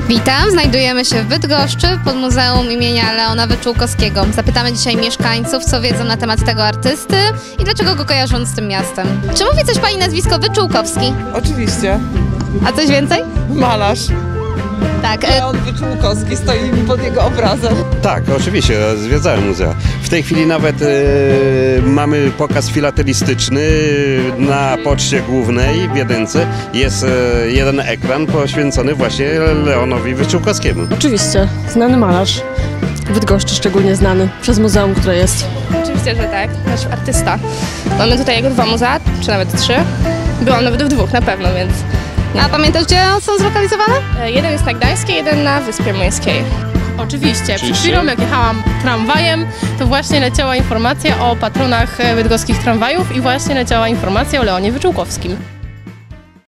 Witam, znajdujemy się w Bydgoszczy pod Muzeum imienia Leona Wyczółkowskiego. Zapytamy dzisiaj mieszkańców, co wiedzą na temat tego artysty i dlaczego go kojarzą z tym miastem. Czy mówi coś Pani nazwisko Wyczółkowski? Oczywiście. A coś więcej? Malarz. Tak. Leon Wyczółkowski, stoi pod jego obrazem. Tak, oczywiście, zwiedzałem muzea. W tej chwili nawet mamy pokaz filatelistyczny na Poczcie Głównej w Jedynce. Jest jeden ekran poświęcony właśnie Leonowi Wyczółkowskiemu. Oczywiście, znany malarz, w Bydgoszczy szczególnie znany, przez muzeum, które jest. Oczywiście, że tak, nasz artysta. Mamy tutaj jego 2 muzea, czy nawet 3. Byłam nawet w 2 na pewno, więc... A pamiętasz, gdzie są zlokalizowane? Jeden jest na Gdańskiej, jeden na Wyspie Młyńskiej. Oczywiście. Przed chwilą, jak jechałam tramwajem, to właśnie leciała informacja o patronach bydgoskich tramwajów i właśnie leciała informacja o Leonie Wyczółkowskim.